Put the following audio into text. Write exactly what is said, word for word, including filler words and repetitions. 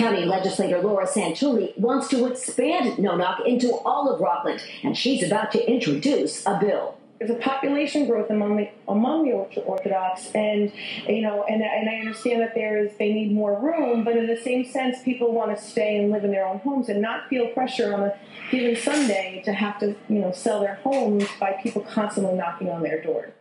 County Legislator Laurie Santulli wants to expand no-knock into all of Rockland, and she's about to introduce a bill. There's a population growth among the among the Ultra-Orthodox, and you know, and and I understand that there is they need more room, but in the same sense, people want to stay and live in their own homes and not feel pressure on a given Sunday to have to, you know, sell their homes by people constantly knocking on their doors.